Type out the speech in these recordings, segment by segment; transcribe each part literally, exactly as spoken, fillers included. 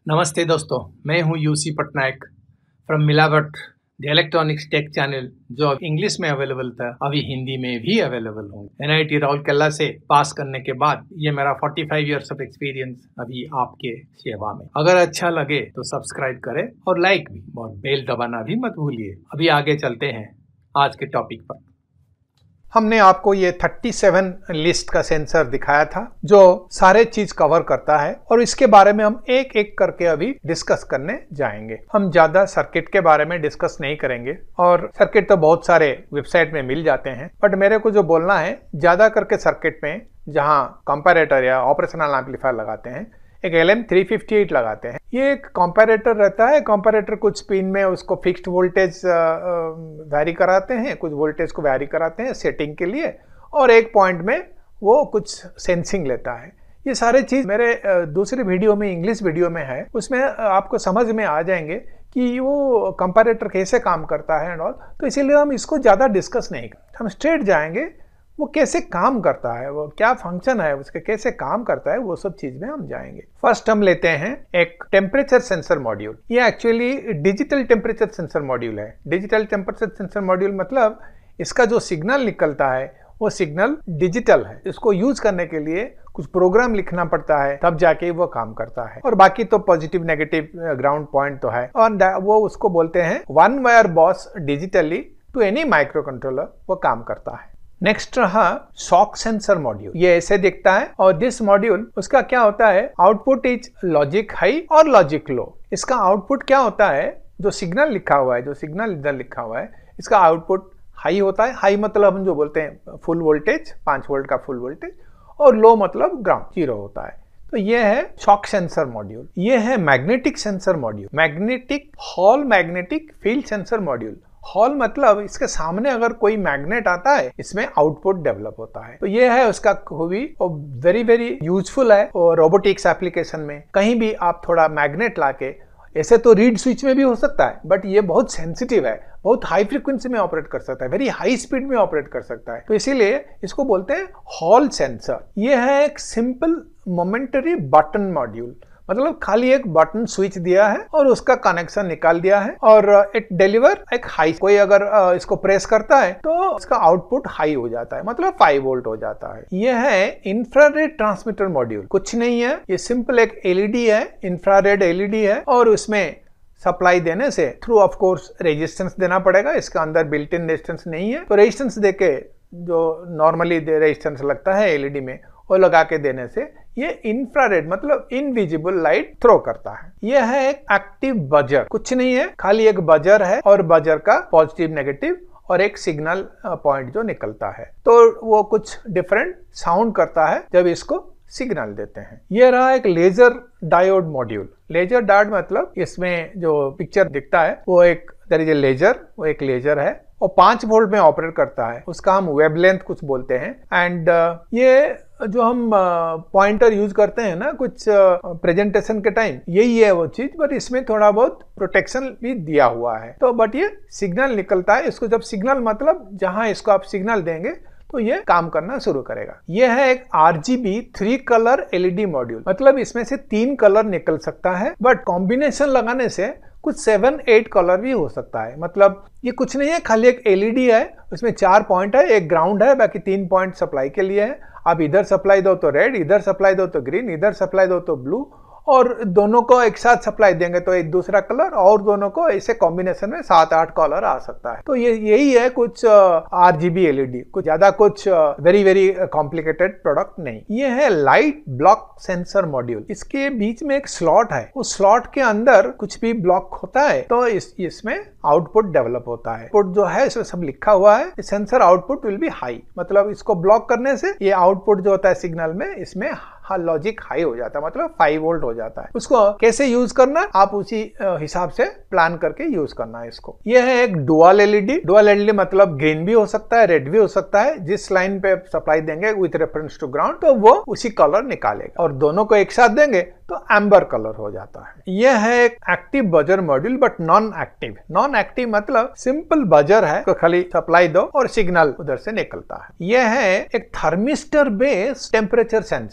नमस्ते दोस्तों, मैं हूं यूसी पटनायक फ्रॉम मिलावट द इलेक्ट्रॉनिक्स टेक चैनल, जो अब इंग्लिश में अवेलेबल था अभी हिंदी में भी अवेलेबल हूँ। एनआईटी राउरकेला से पास करने के बाद ये मेरा पैंतालीस इयर्स ऑफ एक्सपीरियंस अभी आपके सेवा में। अगर अच्छा लगे तो सब्सक्राइब करें और लाइक भी और बेल दबाना भी मत भूलिए। अभी आगे चलते हैं आज के टॉपिक पर। हमने आपको ये सैंतीस लिस्ट का सेंसर दिखाया था जो सारे चीज कवर करता है और इसके बारे में हम एक एक करके अभी डिस्कस करने जाएंगे। हम ज्यादा सर्किट के बारे में डिस्कस नहीं करेंगे और सर्किट तो बहुत सारे वेबसाइट में मिल जाते हैं, बट मेरे को जो बोलना है ज्यादा करके सर्किट में जहां कंपैरेटर या ऑपरेशनल एम्पलीफायर लगाते हैं, एक L M three fifty eight लगाते हैं। ये एक कंपैरेटर रहता है। कंपैरेटर कुछ पिन में उसको फिक्स्ड वोल्टेज वैरी कराते हैं, कुछ वोल्टेज को वैरी कराते हैं सेटिंग के लिए, और एक पॉइंट में वो कुछ सेंसिंग लेता है। ये सारे चीज मेरे दूसरे वीडियो में, इंग्लिश वीडियो में है, उसमें आपको समझ में आ जाएंगे कि वो कंपैरेटर कैसे काम करता है एंड ऑल। तो इसीलिए हम इसको ज्यादा डिस्कस नहीं करेंगे, हम स्ट्रेट जाएंगे वो कैसे काम करता है, वो क्या फंक्शन है उसके, कैसे काम करता है, वो सब चीज में हम जाएंगे। फर्स्ट हम लेते हैं एक टेम्परेचर सेंसर मॉड्यूल। ये actually digital temperature sensor module है। डिजिटल टेम्परेचर सेंसर मॉड्यूल मतलब इसका जो सिग्नल निकलता है वो सिग्नल डिजिटल है। इसको यूज करने के लिए कुछ प्रोग्राम लिखना पड़ता है, तब जाके वो काम करता है। और बाकी तो पॉजिटिव नेगेटिव ग्राउंड पॉइंट तो है, और वो उसको बोलते हैं one wire bus digitally to any microcontroller, वो काम करता है। नेक्स्ट रहा शॉक सेंसर मॉड्यूल। ये ऐसे दिखता है और दिस मॉड्यूल, उसका क्या होता है, आउटपुट इज लॉजिक हाई और लॉजिक लो। इसका आउटपुट क्या होता है, जो सिग्नल लिखा हुआ है, जो सिग्नल इधर लिखा हुआ है, इसका आउटपुट हाई होता है। हाई मतलब हम जो बोलते हैं फुल वोल्टेज, पांच वोल्ट का फुल वोल्टेज, और लो मतलब ग्राउंड, जीरो होता है। तो ये है शॉक सेंसर मॉड्यूल। ये है magnetic sensor module, magnetic hall magnetic field sensor module. Hall मतलब इसके सामने अगर कोई मैग्नेट आता है, इसमें आउटपुट डेवलप होता है। तो ये है उसका खूबी, और वेरी वेरी यूजफुल है और रोबोटिक्स एप्लीकेशन में। कहीं भी आप थोड़ा मैग्नेट लाके, ऐसे तो रीड स्विच में भी हो सकता है, बट ये बहुत सेंसिटिव है, बहुत हाई फ्रीक्वेंसी में ऑपरेट कर सकता है, वेरी हाई स्पीड में ऑपरेट कर सकता है। तो इसीलिए इसको बोलते हैं हॉल सेंसर। ये है एक सिंपल मोमेंटरी बटन मॉड्यूल, मतलब खाली एक बटन स्विच दिया है और उसका कनेक्शन निकाल दिया है, और इट डिलीवर एक हाई। कोई अगर इसको प्रेस करता है तो इसका आउटपुट हाई हो जाता है, मतलब फाइव वोल्ट हो जाता है। यह है इंफ्रारेड ट्रांसमीटर मॉड्यूल। कुछ नहीं है, ये सिंपल एक एलईडी है, इंफ्रारेड एलईडी है, और उसमें सप्लाई देने से थ्रू ऑफ कोर्स रेजिस्टेंस देना पड़ेगा। इसका अंदर बिल्ट इन रेजिस्टेंस नहीं है, तो रेजिस्टेंस देके, जो नॉर्मली रेजिस्टेंस लगता है एलईडी में, वो लगा के देने से ये इंफ्रारेड मतलब इनविजिबल लाइट थ्रो करता है। यह है एक एक्टिव बजर। कुछ नहीं है, खाली एक बजर है, और बजर का पॉजिटिव नेगेटिव और एक सिग्नल पॉइंट जो निकलता है, तो वो कुछ डिफरेंट साउंड करता है जब इसको सिग्नल देते हैं। यह रहा एक laser diode module. Laser diode मतलब इसमें जो पिक्चर दिखता है वो एक देयर इज ए लेजर, वो एक लेजर है और पांच वोल्ट में ऑपरेट करता है। उसका हम वेवलेंथ कुछ बोलते हैं। एंड uh, ये जो हम पॉइंटर uh, यूज करते हैं ना कुछ प्रेजेंटेशन uh, के टाइम, यही है वो चीज, बट इसमें थोड़ा बहुत प्रोटेक्शन भी दिया हुआ है। तो बट ये सिग्नल निकलता है, इसको जब सिग्नल मतलब जहां इसको आप सिग्नल देंगे तो ये काम करना शुरू करेगा। ये है एक RGB three colour LED module, मतलब इसमें से तीन कलर निकल सकता है, बट कॉम्बिनेशन लगाने से कुछ सेवन एट कलर भी हो सकता है। मतलब ये कुछ नहीं है, खाली एक एलईडी है, उसमें चार पॉइंट है, एक ग्राउंड है, बाकी तीन पॉइंट सप्लाई के लिए है। आप इधर सप्लाई दो तो रेड, इधर सप्लाई दो तो ग्रीन, इधर सप्लाई दो तो ब्लू, और दोनों को एक साथ सप्लाई देंगे तो एक दूसरा कलर, और दोनों को ऐसे कॉम्बिनेशन में सात आठ कलर आ सकता है। तो ये यही है कुछ आरजीबी एलईडी, कुछ ज्यादा कुछ वेरी वेरी कॉम्प्लिकेटेड प्रोडक्ट नहीं। ये है लाइट ब्लॉक सेंसर मॉड्यूल। इसके बीच में एक स्लॉट है, उस स्लॉट के अंदर कुछ भी ब्लॉक होता है तो इस इसमें आउटपुट डेवलप होता है। आउटपुट जो है इसमें सब लिखा हुआ है, sensor output will be high, मतलब इसको ब्लॉक करने से ये आउटपुट जो होता है सिग्नल में, इसमें लॉजिक हाई हो जाता है, मतलब फाइव वोल्ट हो जाता है। उसको कैसे यूज करना, आप उसी हिसाब से प्लान करके यूज करना है इसको। यह है एक डुअल एलईडी। डुअल एलईडी मतलब ग्रीन भी हो सकता है, रेड भी हो सकता है। जिस लाइन पे सप्लाई देंगे विथ रेफरेंस टू ग्राउंड, तो वो उसी कलर निकालेगा, और दोनों को एक साथ देंगे तो एम्बर कलर हो जाता है। यह है एक active buzzer module, but non active. Non active मतलब सिंपल बजर है, तो खाली सप्लाई दो और सिग्नल उधर से निकलता है। यह है एक thermistor based temperature sensor, and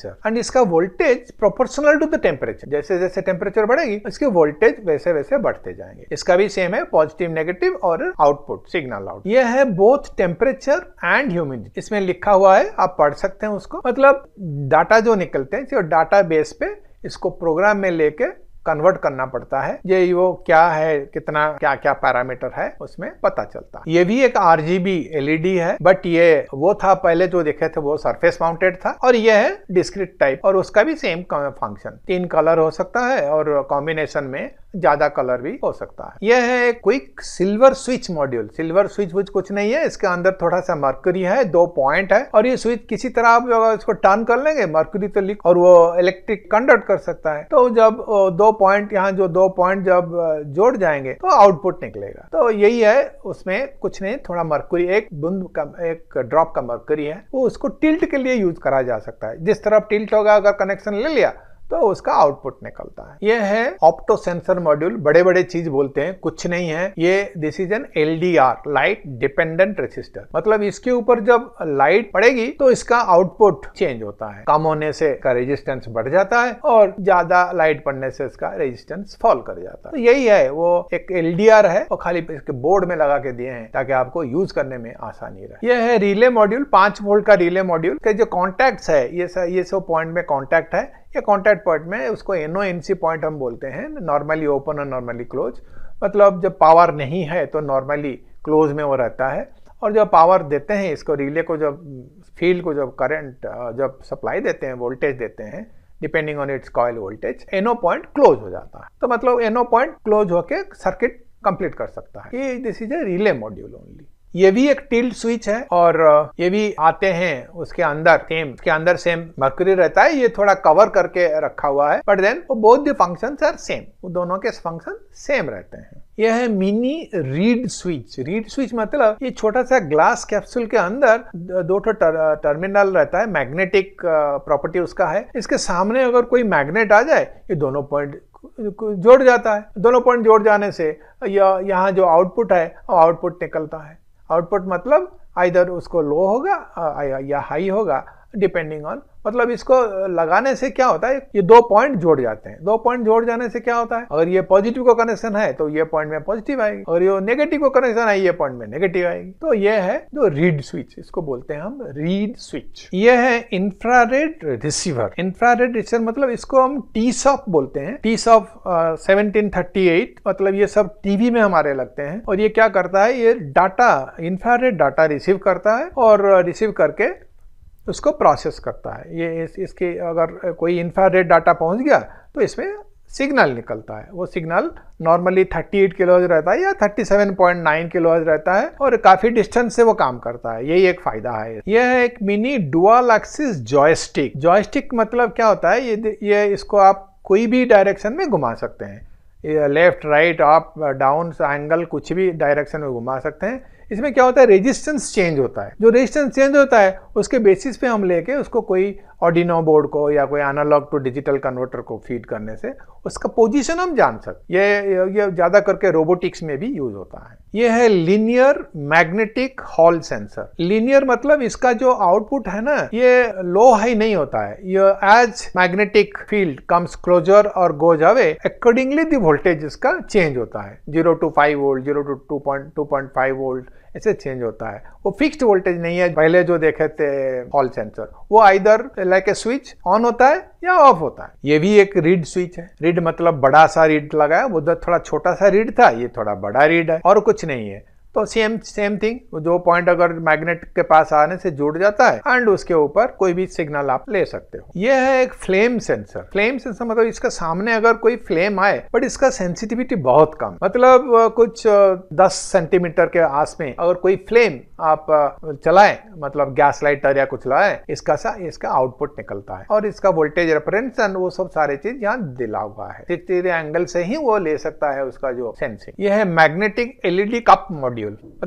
इसका voltage proportional to the temperature, जैसे जैसे टेम्परेचर बढ़ेगी इसके वोल्टेज वैसे वैसे बढ़ते जाएंगे। इसका भी सेम है, पॉजिटिव नेगेटिव और आउटपुट सिग्नल आउट। यह है बोथ टेम्परेचर एंड ह्यूमिडिटी, इसमें लिखा हुआ है, आप पढ़ सकते हैं उसको। मतलब डाटा जो निकलते हैं डाटा बेस पे इसको प्रोग्राम में लेके कन्वर्ट करना पड़ता है, ये वो क्या है, कितना क्या क्या पैरामीटर है उसमें पता चलता है। ये भी एक आरजीबी एलईडी है, बट ये वो था पहले जो देखे थे वो सरफेस माउंटेड था, और ये है डिस्क्रीट टाइप और उसका भी सेम फंक्शन। तीन कलर हो सकता है और कॉम्बिनेशन में ज्यादा कलर भी हो सकता है। यह है quick silver switch module. Silver switch कुछ नहीं है, इसके अंदर थोड़ा सा मर्क्यूरी है, दो पॉइंट है, और ये स्विच किसी तरह आप इसको टर्न कर लेंगे मर्क्यूरी तो लिख और वो इलेक्ट्रिक कंडक्ट कर सकता है। तो जब दो पॉइंट यहाँ जो दो पॉइंट जब जोड़ जाएंगे तो आउटपुट निकलेगा। तो यही है, उसमें कुछ नहीं, थोड़ा मर्क्यूरी, एक बूंद का एक ड्रॉप का मर्क्यूरी है, वो उसको टिल्ट के लिए यूज करा जा सकता है। जिस तरफ टिल्ट होगा अगर कनेक्शन ले लिया तो उसका आउटपुट निकलता है। यह है ऑप्टो सेंसर मॉड्यूल। बड़े बड़े चीज बोलते हैं, कुछ नहीं है, ये this is an LDR, light dependent resistor. मतलब इसके ऊपर जब लाइट पड़ेगी तो इसका आउटपुट चेंज होता है, कम होने से इसका रेजिस्टेंस बढ़ जाता है और ज्यादा लाइट पड़ने से इसका रेजिस्टेंस फॉल कर जाता है। तो यही है, वो एक एलडीआर है और खाली इसके बोर्ड में लगा के दिए हैं ताकि आपको यूज करने में आसानी रहे। यह है रिले मॉड्यूल, पांच वोल्ट का रिले मॉड्यूल के जो कॉन्टैक्ट्स है, ये ये सब पॉइंट में कॉन्टैक्ट है। ये कॉन्टैक्ट पॉइंट में उसको एनओ एनसी पॉइंट हम बोलते हैं, नॉर्मली ओपन और नॉर्मली क्लोज। मतलब जब पावर नहीं है तो नॉर्मली क्लोज में वो रहता है, और जब पावर देते हैं इसको, रिले को जब फील्ड को जब करंट जब सप्लाई देते हैं, वोल्टेज देते हैं depending on its coil voltage, NO point close हो जाता है। तो मतलब एनओ पॉइंट क्लोज होके सर्किट कंप्लीट कर सकता है। ये this is a relay module only. ये भी एक टिल्ट स्विच है और ये भी आते हैं उसके अंदर सेम उसके अंदर सेम मर्क्यूरी रहता है। ये थोड़ा कवर करके रखा हुआ है, बट देन वो both the functions are same, वो दोनों के फंक्शन सेम रहते हैं। यह है mini reed switch. Reed switch मतलब ये छोटा सा ग्लास कैप्सूल के अंदर दो ठो टर, टर्मिनल रहता है, मैग्नेटिक प्रॉपर्टी उसका है। इसके सामने अगर कोई मैग्नेट आ जाए ये दोनों पॉइंट जोड़ जाता है। दोनों पॉइंट जोड़ जाने से यहाँ जो आउटपुट है वो आउटपुट निकलता है। आउटपुट मतलब आइदर उसको लो होगा या हाई होगा डिपेंडिंग ऑन, मतलब इसको लगाने से क्या होता है, ये दो पॉइंट जोड़ जाते हैं। दो पॉइंट जोड़ जाने से क्या होता है, अगर ये पॉजिटिव को कनेक्शन है तो ये पॉइंट में पॉजिटिव आएगी, और ये नेगेटिव को कनेक्शन है ये पॉइंट में नेगेटिव आएगी। तो ये है जो रीड स्विच, इसको बोलते हैं हम रीड स्विच। ये है इंफ्रारेड रिसीवर। इंफ्रारेड रिसीवर मतलब इसको हम टी सॉफ बोलते हैं। T SOP seventeen thirty eight, मतलब ये सब टीवी में हमारे लगते हैं। और ये क्या करता है, ये डाटा, इंफ्रारेड डाटा रिसीव करता है और रिसीव करके उसको प्रोसेस करता है। ये इस, इसके अगर कोई इंफ्रारेड डाटा पहुंच गया तो इसमें सिग्नल निकलता है। वो सिग्नल नॉर्मली अड़तीस किलोहर्ट्ज रहता है या सैंतीस पॉइंट नौ किलोहर्ट्ज रहता है और काफी डिस्टेंस से वो काम करता है। यही एक फायदा है। यह है एक mini dual axis joystick. Joystick मतलब क्या होता है, ये ये इसको आप कोई भी डायरेक्शन में घुमा सकते हैं, ये left right up down angle कुछ भी डायरेक्शन में घुमा सकते हैं। इसमें क्या होता है, रेजिस्टेंस चेंज होता है। जो रेजिस्टेंस चेंज होता है उसके बेसिस पे हम लेके उसको कोई ऑर्डिनो बोर्ड को या कोई एनालॉग टू डिजिटल कन्वर्टर को फीड करने से उसका पोजीशन हम जान सकते। ये ये ज्यादा करके रोबोटिक्स में भी यूज होता है। ये है linear magnetic hall sensor. Linear मतलब इसका जो आउटपुट है ना, ये लो हाई नहीं होता है। ये as magnetic field comes closer और goes away accordingly the voltage इसका चेंज होता है। Zero to five volt, zero to two point two point five volt ऐसे चेंज होता है। वो फिक्स्ड वोल्टेज नहीं है। पहले जो देखे थे हॉल सेंसर वो either like a switch on होता है या ऑफ होता है। ये भी एक रीड स्विच है। रीड मतलब बड़ा सा रीड लगा है, उधर थोड़ा छोटा सा रीड था, ये थोड़ा बड़ा रीड है और कुछ नहीं है। तो सेम सेम थिंग, जो पॉइंट अगर मैग्नेट के पास आने से जुड़ जाता है एंड उसके ऊपर कोई भी सिग्नल आप ले सकते हो। यह है एक फ्लेम सेंसर। फ्लेम सेंसर मतलब इसका सामने अगर कोई फ्लेम आए बट इसका सेंसिटिविटी बहुत कम, मतलब कुछ दस सेंटीमीटर के आस में अगर कोई फ्लेम आप चलाएं, मतलब गैस लाइटर या कुछ लाएं, इसका सा इसका आउटपुट निकलता है और इसका वोल्टेज रेफरेंस एंड वो सब सारे चीज यहाँ दिला हुआ है। सिक्सटी एंगल से ही वो ले सकता है उसका जो सेंसिंग। यह है मैग्नेटिक एलईडी कप मॉड्यूल। मतलब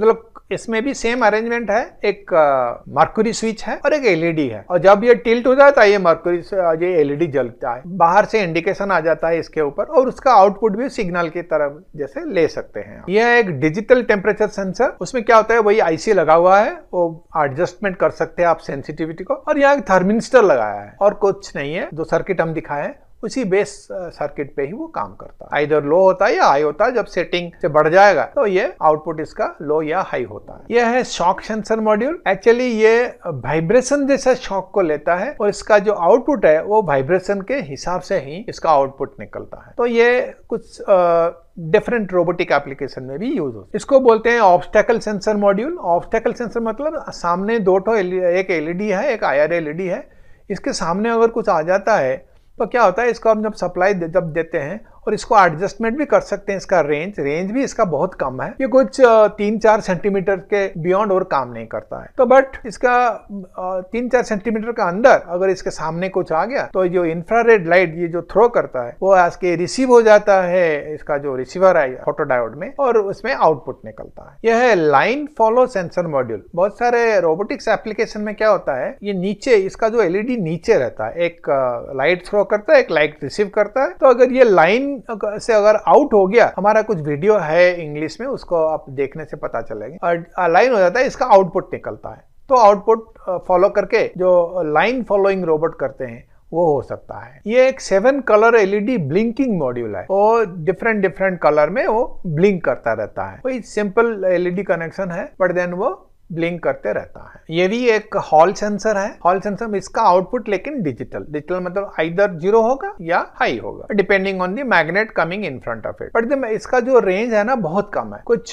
इसमें भी सेम अरेंजमेंट है, एक मर्क्यूरी स्विच है और एक एलईडी है, और जब ये टिल्ट हो जाता है ये मर्क्यूरी ये एलईडी जलता है, बाहर से इंडिकेशन आ जाता है इसके ऊपर, और उसका आउटपुट भी सिग्नल की तरफ जैसे ले सकते हैं। यह एक डिजिटल टेम्परेचर सेंसर, उसमें क्या होता है वही आईसी लगा हुआ है, वो एडजस्टमेंट कर सकते हैं आप सेंसिटिविटी को, और यहाँ एक थर्मिस्टर लगाया है और कुछ नहीं है। जो सर्किट हम दिखाए उसी बेस सर्किट पे ही वो काम करता है, इधर लो होता है या हाई होता है। जब सेटिंग से बढ़ जाएगा तो ये आउटपुट इसका लो या हाई होता है। यह है शॉक सेंसर मॉड्यूल। एक्चुअली ये वाइब्रेशन जैसा शॉक को लेता है और इसका जो आउटपुट है वो वाइब्रेशन के हिसाब से ही इसका आउटपुट निकलता है। तो ये कुछ डिफरेंट रोबोटिक एप्लीकेशन में भी यूज होता है। इसको बोलते हैं obstacle sensor module. Obstacle sensor मतलब सामने दो ठो, एक एलईडी है, एक आईआर एलईडी है, इसके सामने अगर कुछ आ जाता है तो क्या होता है, इसको हम जब सप्लाई दे, जब देते हैं और इसको एडजस्टमेंट भी कर सकते हैं। इसका रेंज रेंज भी इसका बहुत कम है, ये कुछ तीन चार सेंटीमीटर के बियॉन्ड और काम नहीं करता है। तो बट इसका तीन चार सेंटीमीटर का अंदर अगर इसके सामने कुछ आ गया तो जो इंफ्रारेड लाइट ये जो थ्रो करता है वो आज के रिसीव हो जाता है इसका जो रिसीवर है फोटोडायोड में, और उसमें आउटपुट निकलता है। यह है लाइन फॉलो सेंसर मॉड्यूल। बहुत सारे रोबोटिक्स एप्लीकेशन में क्या होता है, ये नीचे इसका जो एलईडी नीचे रहता है, एक लाइट थ्रो करता है, एक लाइट रिसीव करता है। तो अगर ये लाइन से अगर आउट हो गया, हमारा कुछ वीडियो है इंग्लिश में, उसको आप देखने से पता चलेगा, और लाइन हो जाता है, इसका आउटपुट निकलता है। तो आउटपुट फॉलो करके जो लाइन फॉलोइंग रोबोट करते हैं वो हो सकता है। ये एक seven colour LED blinking module है, और डिफरेंट डिफरेंट कलर में वो ब्लिंक करता रहता है। कोई सिंपल एलईडी कनेक्शन है बट देन वो ब्लिंक करते रहता है। ये भी एक हॉल सेंसर है। हॉल सेंसर में इसका आउटपुट लेकिन डिजिटल डिजिटल मतलब आइदर जीरो होगा या हाई होगा, depending on the magnet coming in front of it. But इसका जो रेंज है ना बहुत कम है, कुछ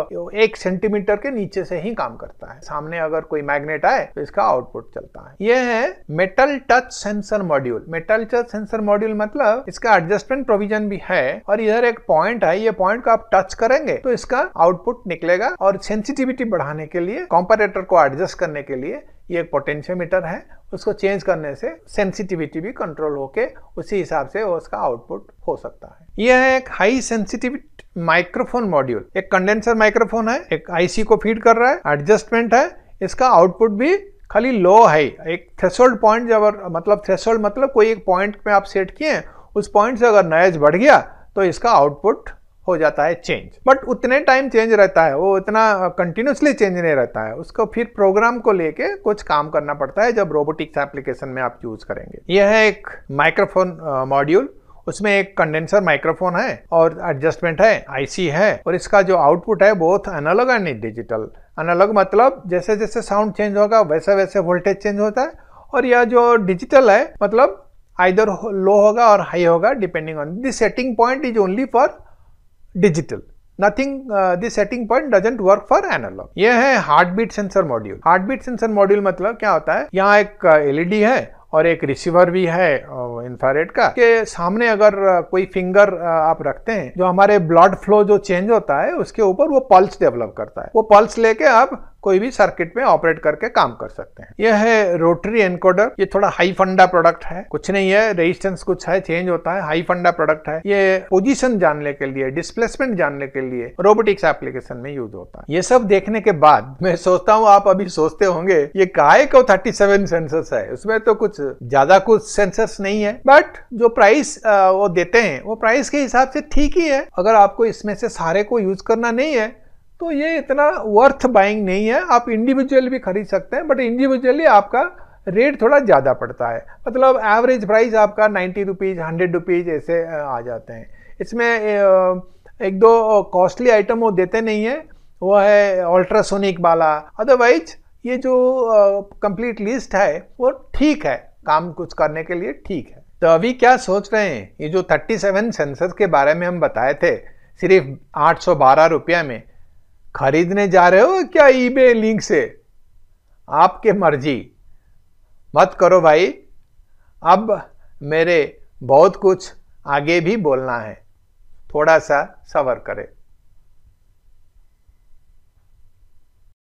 एक सेंटीमीटर के नीचे से ही काम करता है। सामने अगर कोई मैग्नेट आए तो इसका आउटपुट चलता है। यह है metal touch sensor module. Metal touch sensor module मतलब इसका एडजस्टमेंट प्रोविजन भी है, और इधर एक पॉइंट है, ये पॉइंट को आप टच करेंगे तो इसका आउटपुट निकलेगा। और सेंसिटिविटी बढ़ाने के लिए, कंपैरेटर को एडजस्ट करने के लिए ये एक पोटेंशियोमीटर है, उसको चेंज करने से सेंसिटिविटी भी कंट्रोल होके उसी हिसाब से उसका आउटपुट हो सकता है। यह है एक हाई सेंसिटिविटी माइक्रोफोन मॉड्यूल। एक कंडेंसर माइक्रोफोन है, एक आईसी को फीड कर रहा है, एडजस्टमेंट है, इसका आउटपुट भी खाली लो हाई, एक थ्रेशोल्ड पॉइंट जब मतलब थ्रेशोल्ड मतलब कोई एक पॉइंट पे आप सेट किए, उस पॉइंट से अगर नॉइज बढ़ गया तो इसका आउटपुट हो जाता है चेंज। बट उतने टाइम चेंज रहता है, वो इतना कंटिन्यूसली चेंज नहीं रहता है, उसको फिर प्रोग्राम को लेके कुछ काम करना पड़ता है जब रोबोटिक्स एप्लीकेशन में आप यूज करेंगे। यह है एक माइक्रोफोन मॉड्यूल, उसमें एक कंडेंसर माइक्रोफोन है और एडजस्टमेंट है, आईसी है, और इसका जो आउटपुट है both analog and digital. Analog मतलब जैसे जैसे साउंड चेंज होगा वैसे वैसे वोल्टेज चेंज होता है, और यह जो डिजिटल है मतलब आइदर लो होगा और हाई होगा depending on the setting point is only for digital, nothing this setting point doesn't work for analog. यह है heart beat sensor module. Heart beat sensor module मतलब क्या होता है, यहाँ एक एलईडी है और एक रिसीवर भी है इंफ्रारेड का, के सामने अगर कोई फिंगर आप रखते हैं, जो हमारे ब्लड फ्लो जो चेंज होता है उसके ऊपर वो पल्स डेवलप करता है, वो पल्स लेके आप कोई भी सर्किट में ऑपरेट करके काम कर सकते हैं। यह है रोटरी एनकोडर। ये थोड़ा हाई फंडा प्रोडक्ट है, कुछ नहीं है, रेजिस्टेंस कुछ है, चेंज होता है, हाई फंडा प्रोडक्ट है। ये पोजीशन जानने के लिए, डिस्प्लेसमेंट जानने के लिए रोबोटिक्स एप्लीकेशन में यूज होता है। ये सब देखने के बाद मैं सोचता हूँ आप अभी सोचते होंगे ये काहे को थर्टी सेवन सेंसर्स है, उसमें तो कुछ ज्यादा कुछ सेंसर्स नहीं है, बट जो प्राइस वो देते हैं वो प्राइस के हिसाब से ठीक ही है। अगर आपको इसमें से सारे को यूज करना नहीं है तो ये इतना वर्थ बाइंग नहीं है। आप इंडिविजुअल भी खरीद सकते हैं, बट इंडिविजुअली आपका रेट थोड़ा ज़्यादा पड़ता है, मतलब एवरेज प्राइस आपका नाइन्टी रुपीज़ हंड्रेड रुपीज़ ऐसे आ जाते हैं। इसमें एक दो कॉस्टली आइटम वो देते नहीं है, वो है अल्ट्रासोनिक वाला, अदरवाइज ये जो कंप्लीट लिस्ट है वो ठीक है, काम कुछ करने के लिए ठीक है। तो अभी क्या सोच रहे हैं, ये जो थर्टी सेवन सेंसर्स के बारे में हम बताए थे सिर्फ आठ सौ बारह रुपया में खरीदने जा रहे हो क्या ईबे लिंक से? आपके मर्जी, मत करो भाई। अब मेरे बहुत कुछ आगे भी बोलना है, थोड़ा सा सब्र करें।